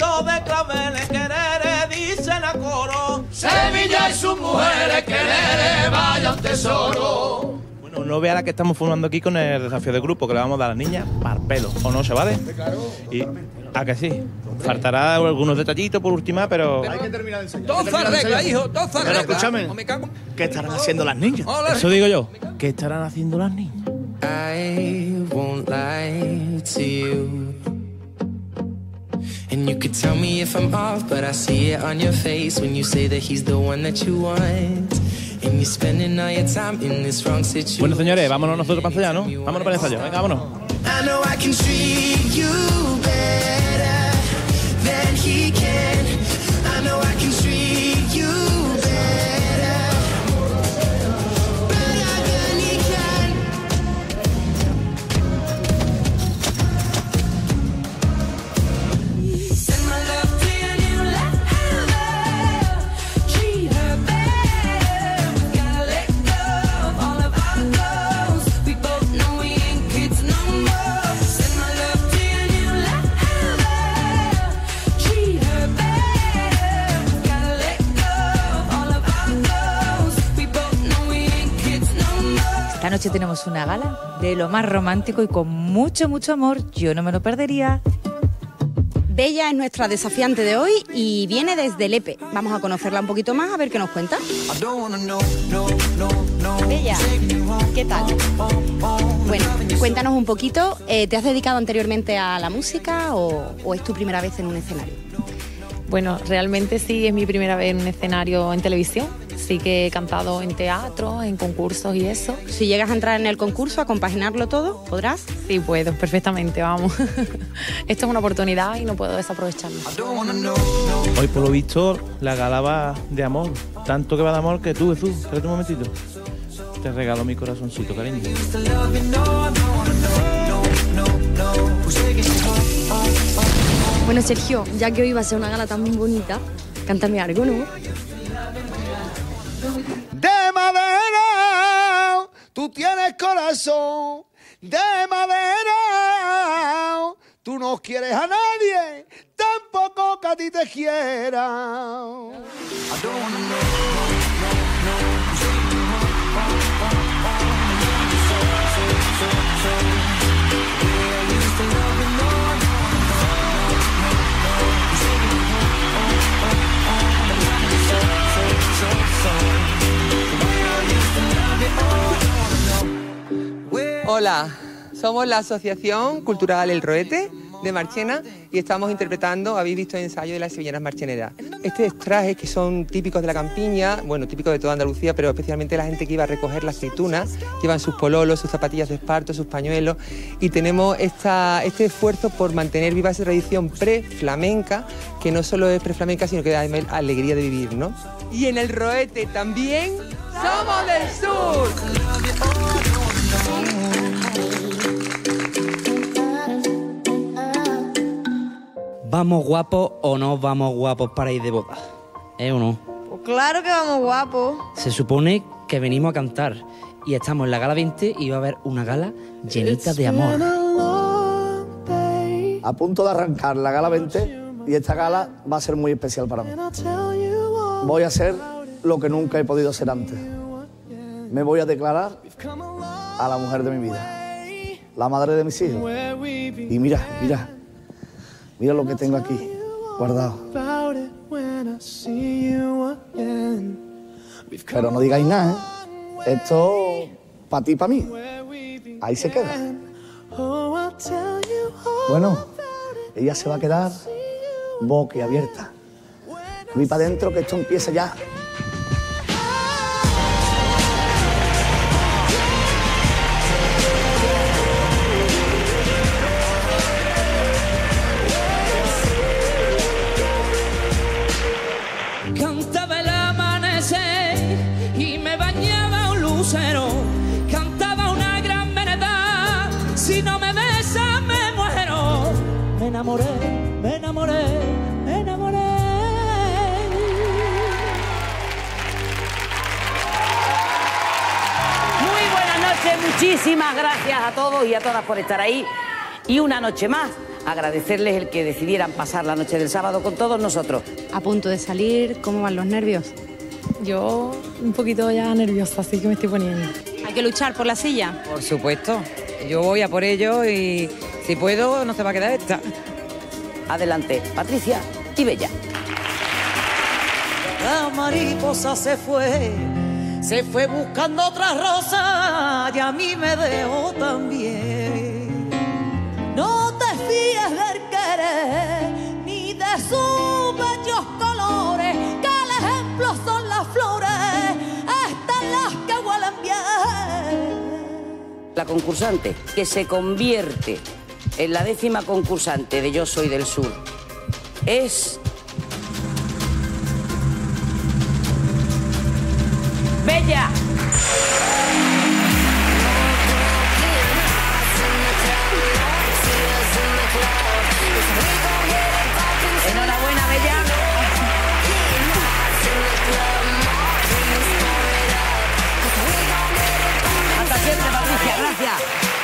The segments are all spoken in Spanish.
ramitos de claveles, querer, dicen a coro. Sevilla y sus mujeres, querer, vaya un tesoro. Bueno, no vea la que estamos formando aquí con el desafío de grupo, que le vamos a dar a las niñas para pelo, ¿o no se vale? Claro. Y, ¿a que sí? Faltará algunos detallitos por última, pero... Hay que terminar de enseñar. Todo se arregla, hijo, todo se arregla. Pero escúchame, ¿qué estarán haciendo las niñas? Eso digo yo. ¿Qué estarán haciendo las niñas? I won't lie to you. And you could tell me if I'm off, but I see it on your face when you say that he's the one that you want. And you're spending all your time in this wrong situation. Bueno, señores, vámonos nosotros para allá, ¿no? Vámonos para allá, venga, vámonos. I know I can treat you better than he can. I know I can treat you better than he can. Send my love to your new lover. Treat her better. We gotta let go of all of our goals. We both know we ain't kids no more. Send my love to your new lover. Treat her better. We gotta let go of all of our goals. We both know we ain't kids no more. Esta noche tenemos una gala de lo más romántico y con mucho, mucho amor. Yo no me lo perdería. Bella es nuestra desafiante de hoy y viene desde Lepe. Vamos a conocerla un poquito más, a ver qué nos cuenta. Bella, ¿qué tal? Bueno, cuéntanos un poquito. ¿Te has dedicado anteriormente a la música o es tu primera vez en un escenario? Bueno, realmente sí, es mi primera vez en un escenario en televisión. Sí que he cantado en teatro, en concursos y eso. Si llegas a entrar en el concurso, a compaginarlo todo, ¿podrás? Sí, puedo, perfectamente, vamos. Esto es una oportunidad y no puedo desaprovecharla. Hoy, por lo visto, la gala va de amor. Tanto que va de amor que tú, Jesús, espérate un momentito. Te regalo mi corazoncito, cariño. Bueno, Sergio, ya que hoy va a ser una gala tan bonita, cántame algo, ¿no? De madera, tú tienes corazón. De madera, tú no quieres a nadie, tampoco que a ti te quiera. Hola, somos la Asociación Cultural El Roete de Marchena y estamos interpretando, habéis visto el ensayo de las sevillanas marcheneras. Estos trajes que son típicos de la campiña, bueno, típicos de toda Andalucía, pero especialmente la gente que iba a recoger las aceitunas, llevan sus pololos, sus zapatillas de esparto, sus pañuelos, y tenemos este esfuerzo por mantener viva esa tradición pre-flamenca, que no solo es pre-flamenca, sino que da alegría de vivir, ¿no? Y en El Roete también somos del sur. ¿Vamos guapos o no vamos guapos para ir de boda? ¿O no? Pues claro que vamos guapos. Se supone que venimos a cantar y estamos en la gala 20 y va a haber una gala llenita de amor. A punto de arrancar la gala 20 y esta gala va a ser muy especial para mí. Voy a hacer lo que nunca he podido hacer antes. Me voy a declarar a la mujer de mi vida, la madre de mis hijos. Y mira, mira. Mira lo que tengo aquí, guardado. Pero no digáis nada, ¿eh? Esto para ti y para mí. Ahí se queda. Bueno, ella se va a quedar boquiabierta. Voy para adentro que esto empieza ya. Cantaba el amanecer y me bañaba un lucero. Cantaba una gran verdad, si no me besas me muero. Me enamoré, me enamoré, me enamoré. Muy buenas noches, muchísimas gracias a todos y a todas por estar ahí. Y una noche más, agradecerles el que decidieran pasar la noche del sábado con todos nosotros. A punto de salir, ¿cómo van los nervios? Yo un poquito ya nerviosa, así que me estoy poniendo. ¿Hay que luchar por la silla? Por supuesto. Yo voy a por ello y si puedo no se va a quedar esta. Adelante, Patricia y Bella. La mariposa se fue buscando otra rosa y a mí me dejó también. No te fíes del querer ni de sus bellos colores, que el ejemplo son las flores, estas las que huelen bien. La concursante que se convierte en la 10ª concursante de Yo Soy del Sur es... ¡Bella! Enhorabuena, Bella. Hasta siempre, Patricia. Gracias.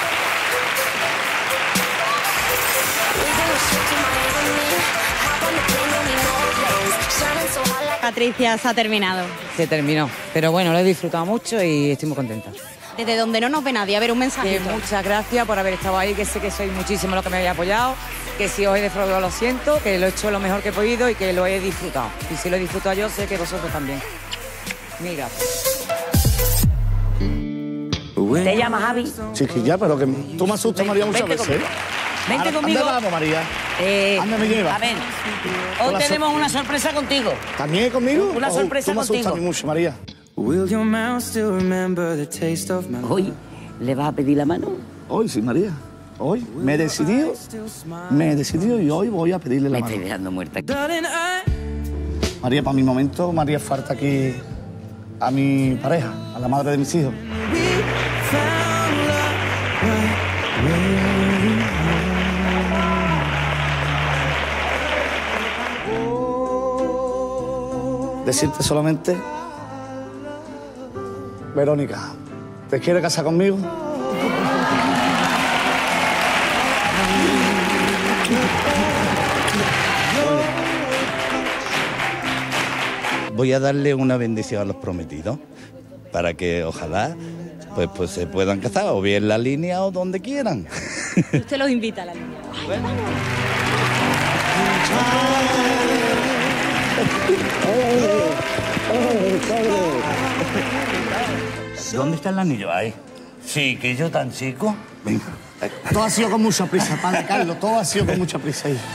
Patricia, se ha terminado. Se terminó. Pero bueno, lo he disfrutado mucho y estoy muy contenta. Desde donde no nos ve nadie, a ver un mensaje. Muchas gracias por haber estado ahí, que sé que sois muchísimo los que me habéis apoyado, que si os he defraudado lo siento, que lo he hecho lo mejor que he podido y que lo he disfrutado. Y si lo he disfrutado yo, sé que vosotros también. Mira. ¿Te llamas Javi? Chiquilla, pero que tú me asustas, María, muchas Vente veces. Vente conmigo. ¿Dónde vamos, María? ¿Dónde me llevas? A ver, hoy tenemos una sorpresa contigo. ¿También conmigo? Una sorpresa tú me asustas contigo. a mí mucho, María. Hoy le vas a pedir la mano. Hoy sí, María. Hoy me he decidido y hoy voy a pedirle la mano. Me estoy dejando muerta. María, para mi momento, María falta aquí a mi pareja, a la madre de mis hijos. Decirte solamente, Verónica, ¿te quieres casar conmigo? Voy a darle una bendición a los prometidos para que ojalá pues se puedan casar o bien en la línea o donde quieran. Usted los invita a la línea. ¿Dónde está el anillo? Ahí. Sí, que yo tan chico. Venga. Todo ha sido con mucha prisa, padre Carlos, todo ha sido con mucha prisa ahí.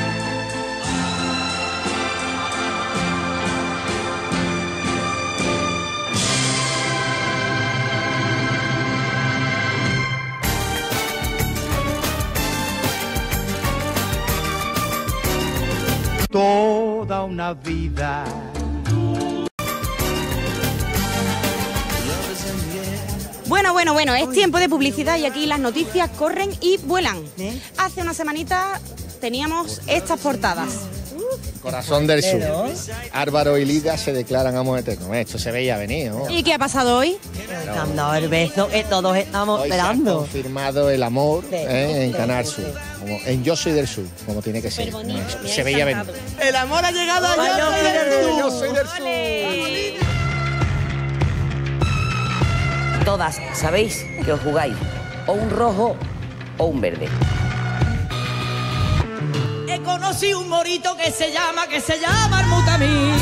Toda una vida. Bueno, es tiempo de publicidad y aquí las noticias corren y vuelan. Hace una semanita teníamos estas portadas. Corazón del Sur. Álvaro y Lidia se declaran amos eternos. Esto se veía venir, ¿no? ¿Y qué ha pasado hoy? Han dado el beso que todos estamos Hoy se ha esperando. confirmado el amor en Canal Sur. Como en Yo Soy del Sur, como tiene que ser. Se veía venir. El amor ha llegado a Yo Soy del Sur. Todas sabéis que os jugáis o un rojo o un verde. He conocido un morito que se llama el Mutamí.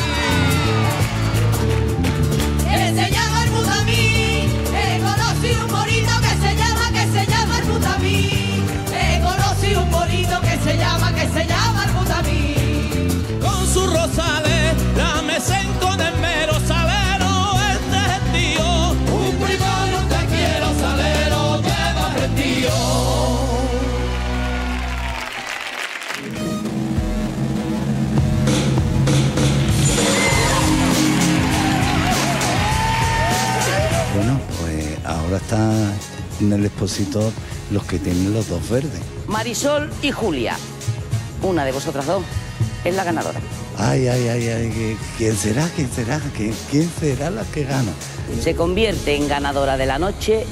Que se llama el Mutamí. He conocido un morito que se llama el Mutamí. He conocido un morito que se llama el Mutamí. Con sus rosales, la mecen con el mero salero, este es el tío. Un primo no te quiero salero, lleva el tío. Bueno, pues ahora está en el expositor los que tienen los dos verdes. Marisol y Julia. Una de vosotras dos es la ganadora. Ay, ¿quién será? ¿Quién será la que gana? Se convierte en ganadora de la noche.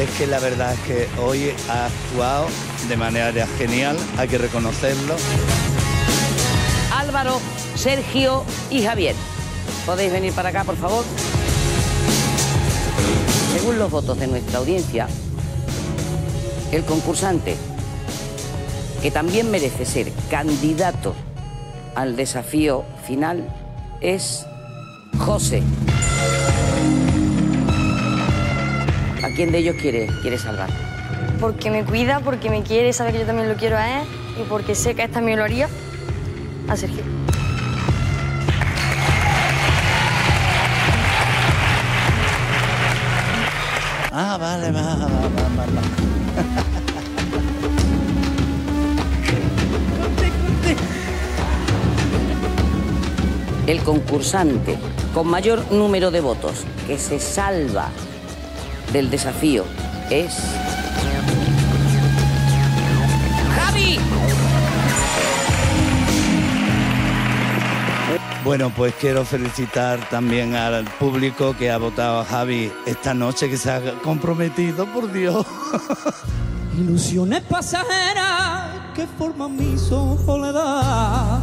Es que la verdad es que hoy ha actuado de manera genial, hay que reconocerlo. Álvaro, Sergio y Javier. ¿Podéis venir para acá, por favor? Según los votos de nuestra audiencia, el concursante que también merece ser candidato al desafío final es José. ¿A quién de ellos quiere salvar? Porque me cuida, porque me quiere, sabe que yo también lo quiero a él y porque sé que él también lo haría a Sergio. Ah, vale, va. El concursante con mayor número de votos que se salva del desafío es... ¡Javi! Bueno, pues quiero felicitar también al público que ha votado a Javi esta noche, que se ha comprometido, por Dios. Ilusiones pasajeras que forman mi soledad,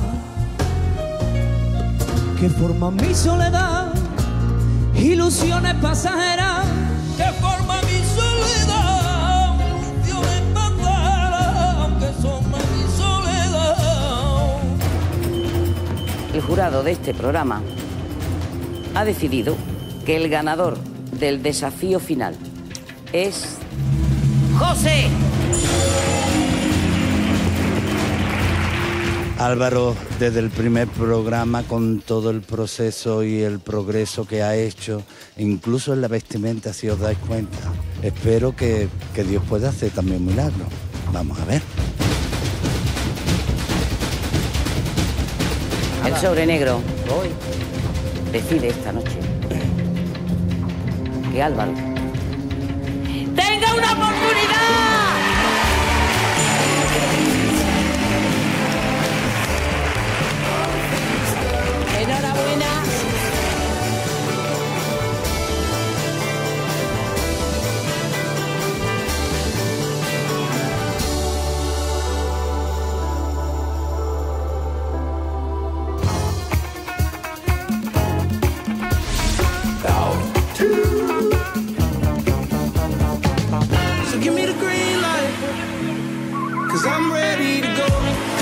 que forman mi soledad. Ilusiones pasajeras que forman mi soledad. Ilusiones pasajeras que forman mi soledad. El jurado de este programa ha decidido que el ganador del desafío final es... ¡José! Álvaro, desde el primer programa, con todo el proceso y el progreso que ha hecho, incluso en la vestimenta, si os dais cuenta, espero que Dios pueda hacer también milagros. Vamos a ver. El sobre negro hoy decide esta noche que Álvaro tenga una oportunidad. Enhorabuena. So give me the green light, 'cause I'm ready to go.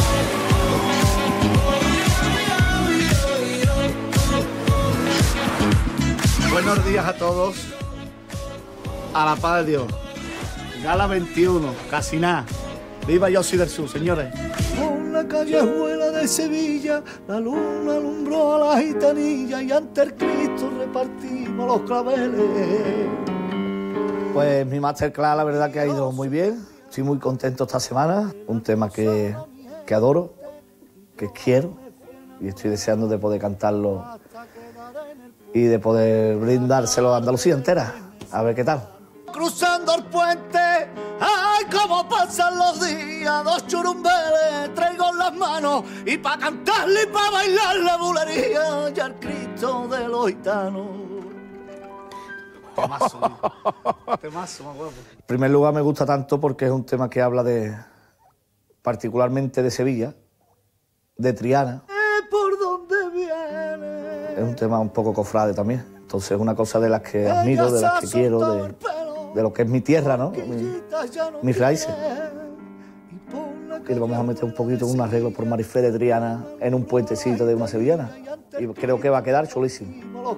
Buenos días a todos. A la paz de Dios. Gala 21, casi nada. Viva Yo Soy del Sur, señores. Por la callejuela de Sevilla, la luna alumbró a la gitanilla y ante el Cristo repartimos los claveles. Pues mi masterclass la verdad que ha ido muy bien. Estoy muy contento esta semana. Un tema que adoro, que quiero y estoy deseando de poder cantarlo y de poder brindárselo a Andalucía entera. A ver qué tal. Cruzando el puente, ay, cómo pasan los días. Dos churumbeles traigo en las manos y pa' cantarle y pa' bailar la bulería. Ya el Cristo de los gitanos. Temazo, temazo, más guapo. En primer lugar me gusta tanto porque es un tema que habla de, particularmente de Sevilla, de Triana. ¿Por dónde viene? Es un tema un poco cofrade también. Entonces es una cosa de las que admiro, de las que quiero, de lo que es mi tierra, ¿no? Mis raíces. Y le vamos a meter un poquito un arreglo por Marifé de Triana en un puentecito de una sevillana. Y creo que va a quedar chulísimo.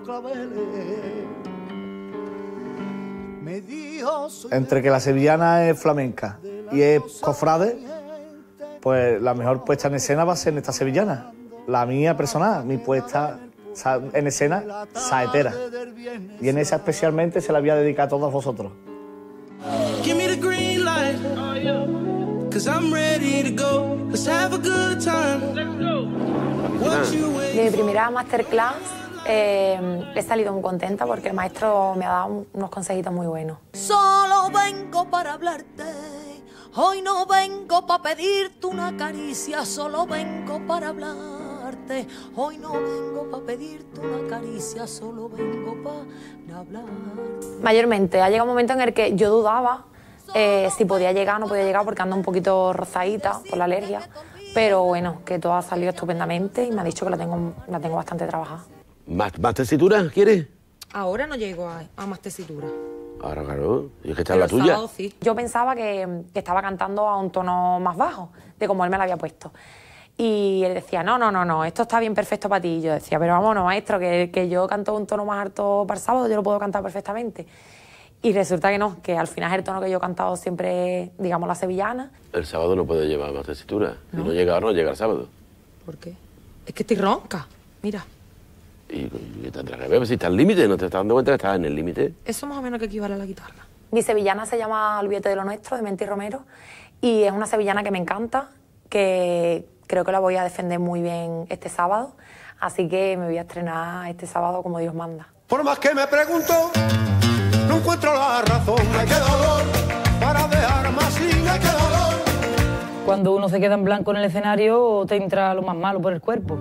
Entre que la sevillana es flamenca y es cofrade, pues la mejor puesta en escena va a ser esta sevillana. La mía personal, mi puesta en escena, saetera. Y en esa especialmente se la voy a dedicar a todos vosotros. Give me the green light, 'cause I'm ready to go. Let's have a good time. Let's go. De mi primera masterclass he salido muy contenta porque el maestro me ha dado unos consejitos muy buenos. Solo vengo para hablarte. Hoy no vengo para pedirte una caricia, solo vengo para hablarte. hablarte. Hoy no vengo para pedirte una caricia, solo vengo para hablar. Mayormente, ha llegado un momento en el que yo dudaba si podía llegar o no podía llegar porque ando un poquito rozadita por la alergia, pero bueno, que todo ha salido estupendamente y me ha dicho que la tengo bastante trabajada. ¿Más tesitura quieres? Ahora no llego a más tesitura. Ahora, claro, y es que está en la tuya. Sí. Yo pensaba que estaba cantando a un tono más bajo, de como él me lo había puesto. Y él decía, no, esto está bien perfecto para ti. Y yo decía, pero vámonos, maestro, que yo canto un tono más alto para el sábado, yo lo puedo cantar perfectamente. Y resulta que no, que al final es el tono que yo he cantado siempre, digamos, la sevillana. El sábado no puede llevar más tesitura. Si no llega ahora, no llega el sábado. ¿Por qué? Es que estoy ronca, mira. Y tendrás que ver si está al límite, ¿no te estás dando cuenta que estás en el límite? Eso más o menos que equivale a la guitarra. Mi sevillana se llama Olvídate de lo nuestro, de Menti Romero, y es una sevillana que me encanta, que creo que la voy a defender muy bien este sábado, así que me voy a estrenar este sábado como Dios manda. Por más que me pregunto, no encuentro la razón. Hay que dolor para dejar más sin hay que dolor. Cuando uno se queda en blanco en el escenario, te entra lo más malo por el cuerpo.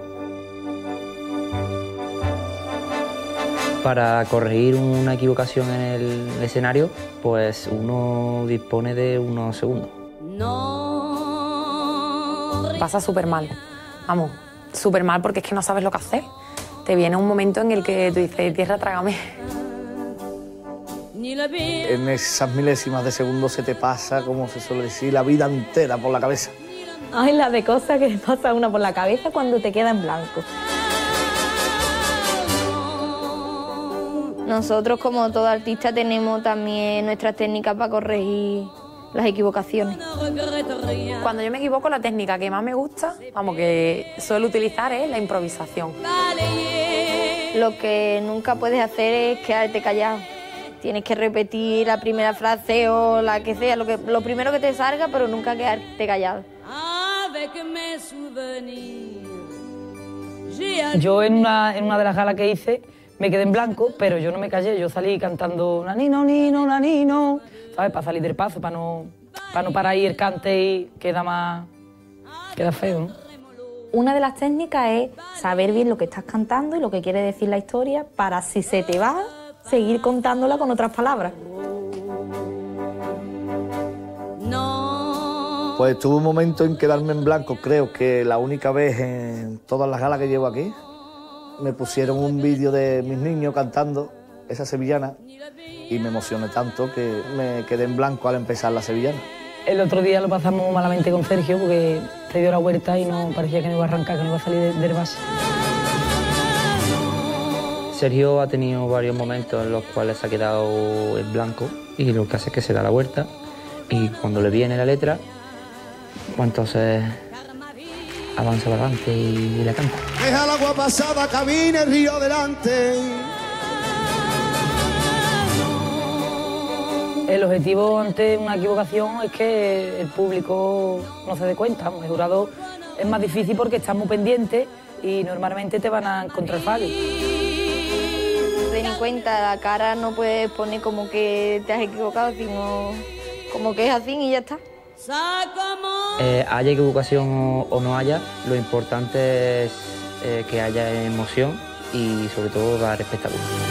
Para corregir una equivocación en el escenario, pues uno dispone de unos segundos. Pasa súper mal, vamos, súper mal porque es que no sabes lo que hacer. Te viene un momento en el que tú dices, tierra, trágame. En esas milésimas de segundo se te pasa, como se suele decir, la vida entera por la cabeza. Ay, la de cosas que pasa una por la cabeza cuando te queda en blanco. Nosotros, como todo artista, tenemos también nuestras técnicas para corregir las equivocaciones. Cuando yo me equivoco, la técnica que más me gusta, vamos, que suelo utilizar es la improvisación. Lo que nunca puedes hacer es quedarte callado. Tienes que repetir la primera frase o la que sea, lo primero que te salga, pero nunca quedarte callado. Yo en una de las galas que hice me quedé en blanco, pero yo no me callé, yo salí cantando nanino, nino, nanino, ¿sabes? Para salir del paso, para no parar ahí el cante y queda feo, ¿no? Una de las técnicas es saber bien lo que estás cantando y lo que quiere decir la historia para, si se te va, seguir contándola con otras palabras. Pues tuve un momento en quedarme en blanco, creo que la única vez en todas las galas que llevo aquí. Me pusieron un vídeo de mis niños cantando esa sevillana y me emocioné tanto que me quedé en blanco al empezar la sevillana. El otro día lo pasamos malamente con Sergio porque se dio la vuelta y no parecía que no iba a arrancar, que no iba a salir del base. Sergio ha tenido varios momentos en los cuales se ha quedado en blanco y lo que hace es que se da la vuelta y cuando le viene la letra, pues entonces avanza para adelante y la canta. Deja el agua pasada, camina el río delante. El objetivo ante una equivocación es que el público no se dé cuenta. El jurado es más difícil porque estás muy pendiente y normalmente te van a encontrar fallos. Ten en cuenta, la cara no puedes poner como que te has equivocado, sino como que es así y ya está. Haya equivocación o no haya, lo importante es que haya emoción y sobre todo dar espectáculo.